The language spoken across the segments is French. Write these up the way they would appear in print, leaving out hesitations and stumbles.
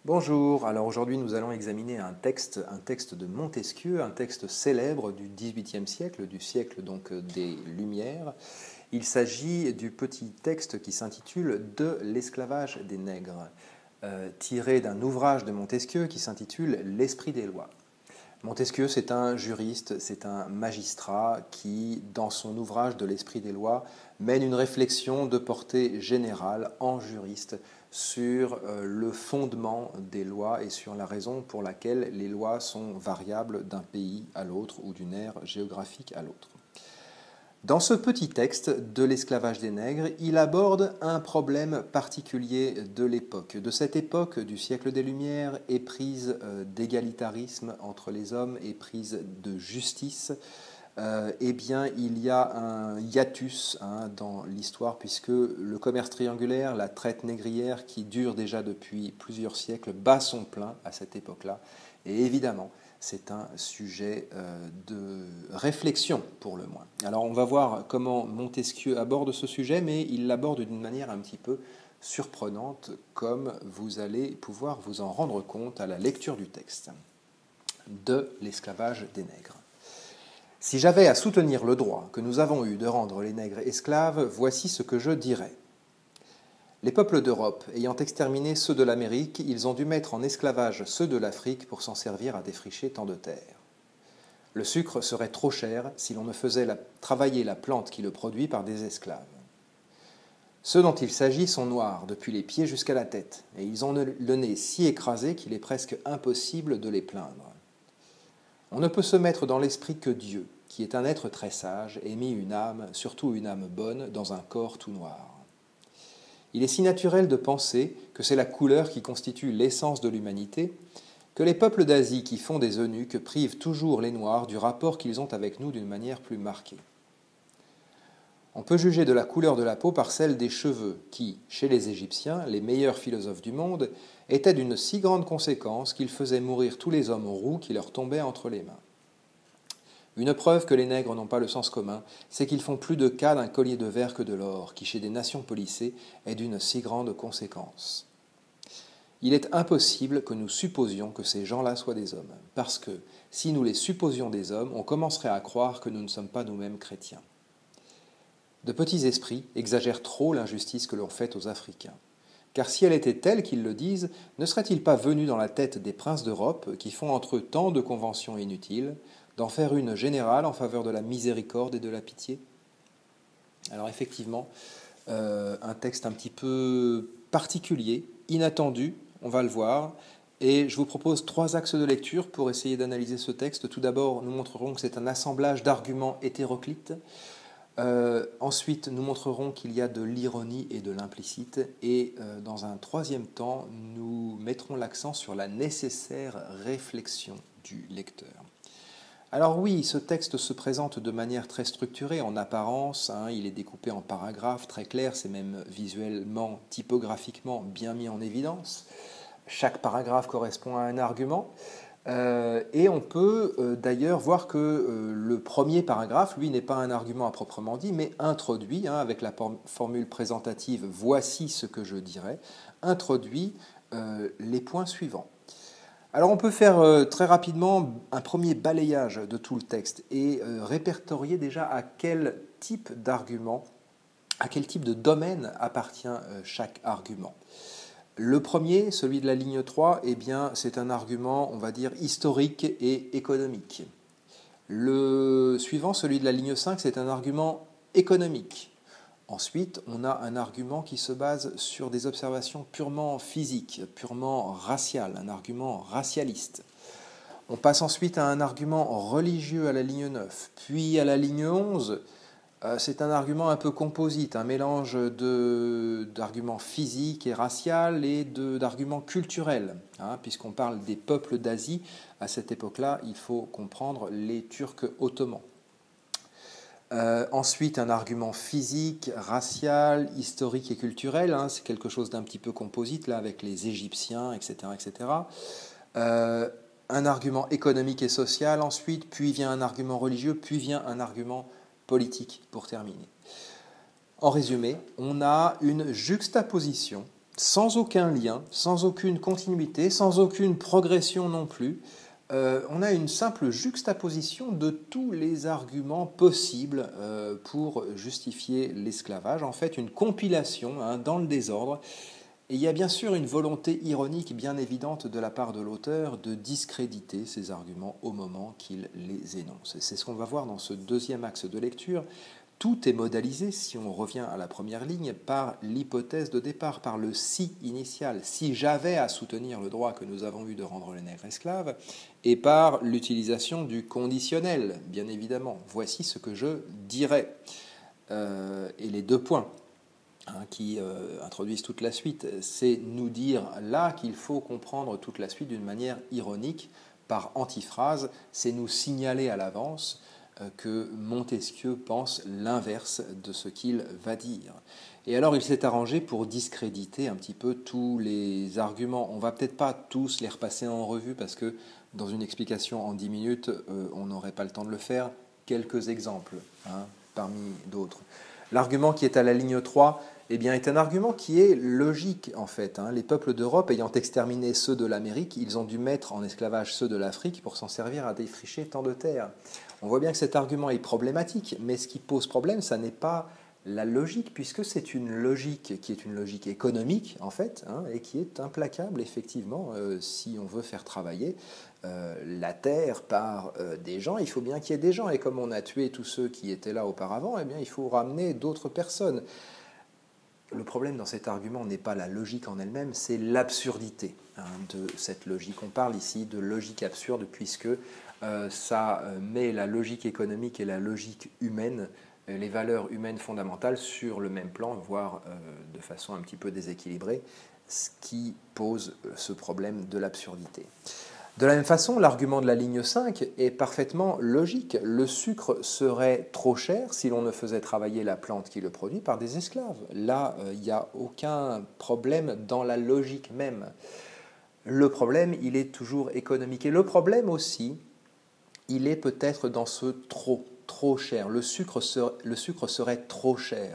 Bonjour, alors aujourd'hui nous allons examiner un texte de Montesquieu, un texte célèbre du XVIIIe siècle, du siècle donc des Lumières. Il s'agit du petit texte qui s'intitule « De l'esclavage des nègres », tiré d'un ouvrage de Montesquieu qui s'intitule « L'esprit des lois ». Montesquieu, c'est un juriste, c'est un magistrat qui, dans son ouvrage de l'Esprit des lois, mène une réflexion de portée générale en juriste sur le fondement des lois et sur la raison pour laquelle les lois sont variables d'un pays à l'autre ou d'une ère géographique à l'autre. Dans ce petit texte de l'esclavage des nègres, il aborde un problème particulier de l'époque. De cette époque du siècle des Lumières, éprise d'égalitarisme entre les hommes, éprise de justice, eh bien, il y a un hiatus dans l'histoire puisque le commerce triangulaire, la traite négrière qui dure déjà depuis plusieurs siècles, bat son plein à cette époque-là. Et évidemment, c'est un sujet de réflexion pour le moins. Alors on va voir comment Montesquieu aborde ce sujet, mais il l'aborde d'une manière un petit peu surprenante, comme vous allez pouvoir vous en rendre compte à la lecture du texte. De l'esclavage des nègres. Si j'avais à soutenir le droit que nous avons eu de rendre les nègres esclaves, voici ce que je dirais. Les peuples d'Europe ayant exterminé ceux de l'Amérique, ils ont dû mettre en esclavage ceux de l'Afrique pour s'en servir à défricher tant de terres. Le sucre serait trop cher si l'on ne faisait travailler la plante qui le produit par des esclaves. Ceux dont il s'agit sont noirs depuis les pieds jusqu'à la tête, et ils ont le nez si écrasé qu'il est presque impossible de les plaindre. On ne peut se mettre dans l'esprit que Dieu, qui est un être très sage, ait mis une âme, surtout une âme bonne, dans un corps tout noir. Il est si naturel de penser que c'est la couleur qui constitue l'essence de l'humanité, que les peuples d'Asie qui font des eunuques privent toujours les Noirs du rapport qu'ils ont avec nous d'une manière plus marquée. On peut juger de la couleur de la peau par celle des cheveux, qui, chez les Égyptiens, les meilleurs philosophes du monde, étaient d'une si grande conséquence qu'ils faisaient mourir tous les hommes roux qui leur tombaient entre les mains. Une preuve que les nègres n'ont pas le sens commun, c'est qu'ils font plus de cas d'un collier de verre que de l'or, qui chez des nations policées est d'une si grande conséquence. Il est impossible que nous supposions que ces gens-là soient des hommes, parce que, si nous les supposions des hommes, on commencerait à croire que nous ne sommes pas nous-mêmes chrétiens. De petits esprits exagèrent trop l'injustice que l'on fait aux Africains. Car si elle était telle qu'ils le disent, ne serait-il pas venu dans la tête des princes d'Europe, qui font entre eux tant de conventions inutiles, d'en faire une générale en faveur de la miséricorde et de la pitié? Alors effectivement, un texte un petit peu particulier, inattendu, on va le voir, et je vous propose 3 axes de lecture pour essayer d'analyser ce texte. Tout d'abord, nous montrerons que c'est un assemblage d'arguments hétéroclites. Ensuite, nous montrerons qu'il y a de l'ironie et de l'implicite. Et dans un troisième temps, nous mettrons l'accent sur la nécessaire réflexion du lecteur. Alors oui, ce texte se présente de manière très structurée en apparence, il est découpé en paragraphes très clairs, c'est même visuellement, typographiquement bien mis en évidence. Chaque paragraphe correspond à un argument. Et on peut d'ailleurs voir que le premier paragraphe, lui, n'est pas un argument à proprement dit, mais introduit, avec la formule présentative « voici ce que je dirais », introduit les points suivants. Alors on peut faire très rapidement un premier balayage de tout le texte et répertorier déjà à quel type d'argument, à quel type de domaine appartient chaque argument. Le premier, celui de la ligne 3, eh bien, c'est un argument, on va dire, historique et économique. Le suivant, celui de la ligne 5, c'est un argument économique. Ensuite, on a un argument qui se base sur des observations purement physiques, purement raciales, un argument racialiste. On passe ensuite à un argument religieux à la ligne 9, puis à la ligne 11, c'est un argument un peu composite, un mélange d'arguments physiques et raciaux et d'arguments culturels. Puisqu'on parle des peuples d'Asie, à cette époque-là, il faut comprendre les Turcs ottomans. Ensuite, un argument physique, racial, historique et culturel. C'est quelque chose d'un petit peu composite, là, avec les Égyptiens, etc. etc. Un argument économique et social, ensuite, puis vient un argument religieux, puis vient un argument politique pour terminer. En résumé, on a une juxtaposition sans aucun lien, sans aucune continuité, sans aucune progression non plus. On a une simple juxtaposition de tous les arguments possibles pour justifier l'esclavage, en fait une compilation dans le désordre. Et il y a bien sûr une volonté ironique bien évidente de la part de l'auteur de discréditer ces arguments au moment qu'il les énonce. C'est ce qu'on va voir dans ce deuxième axe de lecture. Tout est modalisé, si on revient à la première ligne, par l'hypothèse de départ, par le si initial, si j'avais à soutenir le droit que nous avons eu de rendre les nègres esclaves, et par l'utilisation du conditionnel, bien évidemment. Voici ce que je dirais. Et les deux points qui introduisent toute la suite, c'est nous dire là qu'il faut comprendre toute la suite d'une manière ironique, par antiphrase, c'est nous signaler à l'avance que Montesquieu pense l'inverse de ce qu'il va dire. Et alors il s'est arrangé pour discréditer un petit peu tous les arguments. On ne va peut-être pas tous les repasser en revue parce que dans une explication en 10 minutes, on n'aurait pas le temps de le faire. Quelques exemples parmi d'autres. L'argument qui est à la ligne 3 est un argument qui est logique en fait. Les peuples d'Europe ayant exterminé ceux de l'Amérique, ils ont dû mettre en esclavage ceux de l'Afrique pour s'en servir à défricher tant de terres. On voit bien que cet argument est problématique, mais ce qui pose problème, ça n'est pas la logique, puisque c'est une logique qui est une logique économique en fait, et qui est implacable effectivement si on veut faire travailler la terre par des gens, il faut bien qu'il y ait des gens, et comme on a tué tous ceux qui étaient là auparavant, il faut ramener d'autres personnes. Le problème dans cet argument n'est pas la logique en elle-même, c'est l'absurdité de cette logique. On parle ici de logique absurde puisque ça met la logique économique et la logique humaine, les valeurs humaines fondamentales sur le même plan, voire de façon un petit peu déséquilibrée, ce qui pose ce problème de l'absurdité. De la même façon, l'argument de la ligne 5 est parfaitement logique. Le sucre serait trop cher si l'on ne faisait travailler la plante qui le produit par des esclaves. Là, il n'y a aucun problème dans la logique même. Le problème, il est toujours économique. Et le problème aussi, il est peut-être dans ce trop cher. Le sucre serait trop cher.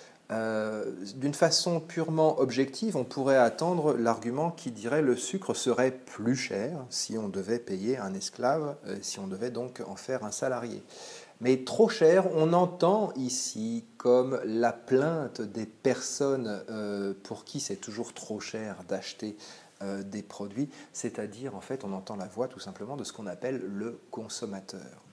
D'une façon purement objective, on pourrait attendre l'argument qui dirait le sucre serait plus cher si on devait payer un esclave, si on devait donc en faire un salarié. Mais trop cher, on entend ici comme la plainte des personnes pour qui c'est toujours trop cher d'acheter des produits, c'est-à-dire en fait on entend la voix tout simplement de ce qu'on appelle le consommateur.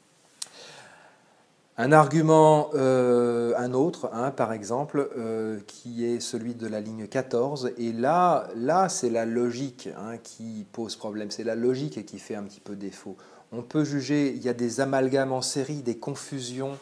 Un argument, un autre, par exemple, qui est celui de la ligne 14, et là c'est la logique qui pose problème, c'est la logique qui fait un petit peu défaut. On peut juger, il y a des amalgames en série, des confusions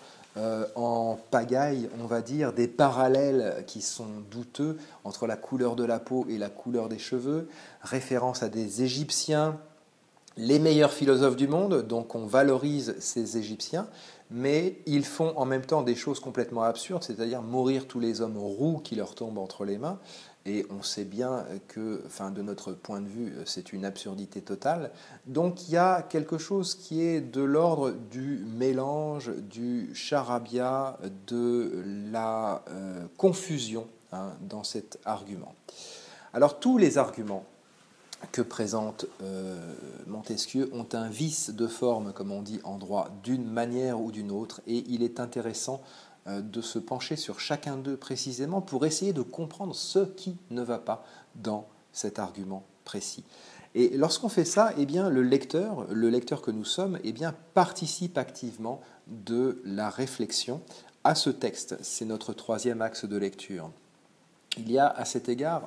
en pagaille, on va dire, des parallèles qui sont douteux entre la couleur de la peau et la couleur des cheveux, référence à des Égyptiens, les meilleurs philosophes du monde, donc on valorise ces Égyptiens, mais ils font en même temps des choses complètement absurdes, c'est-à-dire mourir tous les hommes roux qui leur tombent entre les mains, et on sait bien que, de notre point de vue, c'est une absurdité totale. Donc il y a quelque chose qui est de l'ordre du mélange, du charabia, de la confusion dans cet argument. Alors tous les arguments que présente Montesquieu ont un vice de forme, comme on dit en droit, d'une manière ou d'une autre, et il est intéressant de se pencher sur chacun d'eux précisément pour essayer de comprendre ce qui ne va pas dans cet argument précis. Et lorsqu'on fait ça, le lecteur que nous sommes, participe activement de la réflexion à ce texte. C'est notre troisième axe de lecture. Il y a à cet égard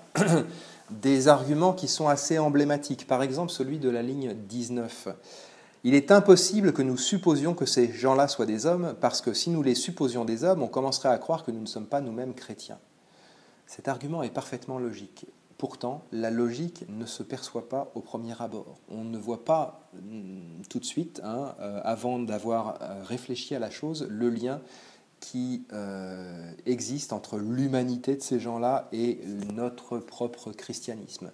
des arguments qui sont assez emblématiques. Par exemple, celui de la ligne 19. Il est impossible que nous supposions que ces gens-là soient des hommes, parce que si nous les supposions des hommes, on commencerait à croire que nous ne sommes pas nous-mêmes chrétiens. Cet argument est parfaitement logique. Pourtant, la logique ne se perçoit pas au premier abord. On ne voit pas tout de suite, avant d'avoir réfléchi à la chose, le lien qui existe entre l'humanité de ces gens-là et notre propre christianisme.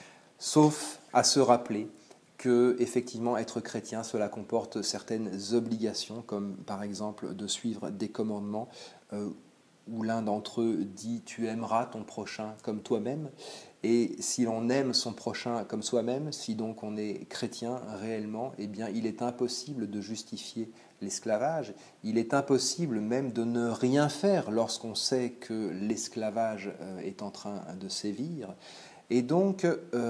Sauf à se rappeler que, effectivement, être chrétien, cela comporte certaines obligations, comme par exemple de suivre des commandements où l'un d'entre eux dit « tu aimeras ton prochain comme toi-même ». Et si l'on aime son prochain comme soi-même, si donc on est chrétien réellement, eh bien il est impossible de justifier l'esclavage. Il est impossible même de ne rien faire lorsqu'on sait que l'esclavage est en train de sévir. Et donc,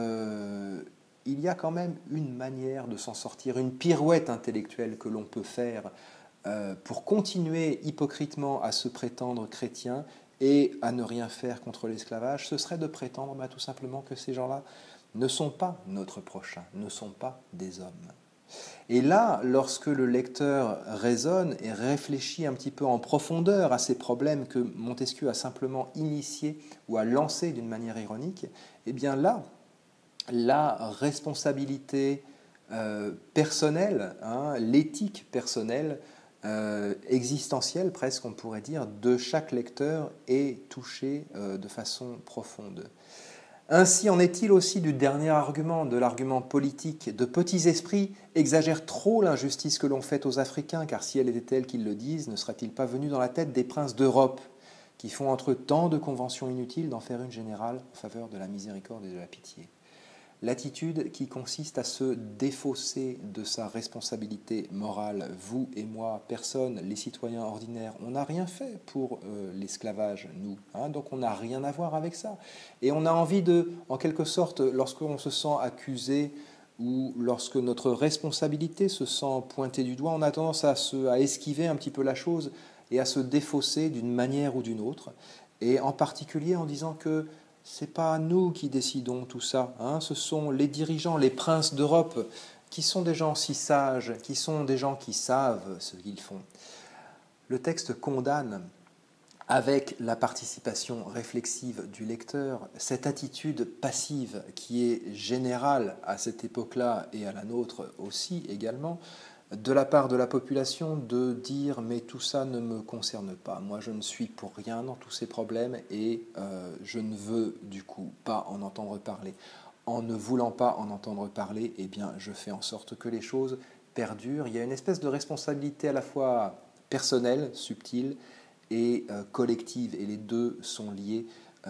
il y a quand même une manière de s'en sortir, une pirouette intellectuelle que l'on peut faire pour continuer hypocritement à se prétendre chrétien et à ne rien faire contre l'esclavage, ce serait de prétendre tout simplement que ces gens-là ne sont pas notre prochain, ne sont pas des hommes. Et là, lorsque le lecteur raisonne et réfléchit un petit peu en profondeur à ces problèmes que Montesquieu a simplement initiés ou a lancés d'une manière ironique, eh bien là, la responsabilité personnelle, l'éthique personnelle, existentielle presque, on pourrait dire, de chaque lecteur est touchée de façon profonde. Ainsi en est-il aussi du dernier argument, de l'argument politique. De petits esprits exagèrent trop l'injustice que l'on fait aux Africains, car si elle était telle qu'ils le disent, ne serait-il pas venu dans la tête des princes d'Europe, qui font entre eux tant de conventions inutiles d'en faire une générale en faveur de la miséricorde et de la pitié. L'attitude qui consiste à se défausser de sa responsabilité morale, vous et moi, personne, les citoyens ordinaires, on n'a rien fait pour l'esclavage, nous, donc on n'a rien à voir avec ça. Et on a envie de, en quelque sorte, lorsqu'on se sent accusé ou lorsque notre responsabilité se sent pointée du doigt, on a tendance à esquiver un petit peu la chose et à se défausser d'une manière ou d'une autre, et en particulier en disant que ce n'est pas nous qui décidons tout ça, ce sont les dirigeants, les princes d'Europe, qui sont des gens si sages, qui sont des gens qui savent ce qu'ils font. Le texte condamne, avec la participation réflexive du lecteur, cette attitude passive qui est générale à cette époque-là et à la nôtre aussi également, de la part de la population de dire « mais tout ça ne me concerne pas, moi je ne suis pour rien dans tous ces problèmes et je ne veux du coup pas en entendre parler ». En ne voulant pas en entendre parler, eh bien je fais en sorte que les choses perdurent. Il y a une espèce de responsabilité à la fois personnelle, subtile, et collective, et les deux sont liés.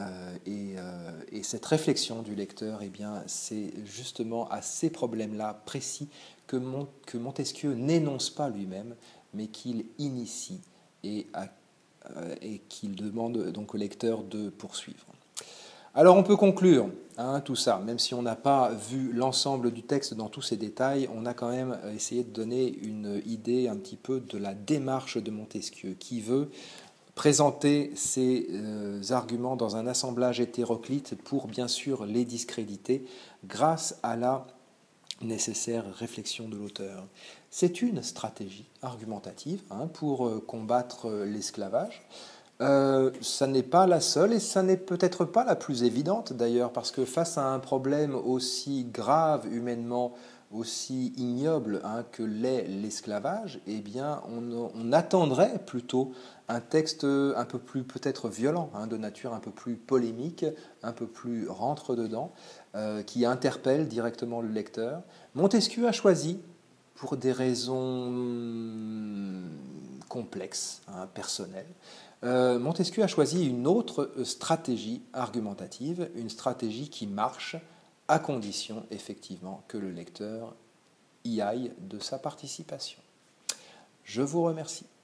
Et cette réflexion du lecteur, eh bien, c'est justement à ces problèmes-là précis que Montesquieu n'énonce pas lui-même, mais qu'il initie et qu'il demande donc au lecteur de poursuivre. Alors on peut conclure tout ça, même si on n'a pas vu l'ensemble du texte dans tous ses détails, on a quand même essayé de donner une idée un petit peu de la démarche de Montesquieu, qui veut présenter ces arguments dans un assemblage hétéroclite pour bien sûr les discréditer grâce à la nécessaire réflexion de l'auteur. C'est une stratégie argumentative pour combattre l'esclavage. Ça n'est pas la seule et ça n'est peut-être pas la plus évidente d'ailleurs, parce que face à un problème aussi grave humainement, aussi ignoble que l'est l'esclavage, eh bien on attendrait plutôt un texte un peu plus peut-être violent, de nature un peu plus polémique, un peu plus rentre-dedans, qui interpelle directement le lecteur. Montesquieu a choisi, pour des raisons complexes, personnelles, Montesquieu a choisi une autre stratégie argumentative, une stratégie qui marche à condition effectivement que le lecteur y aille de sa participation. Je vous remercie.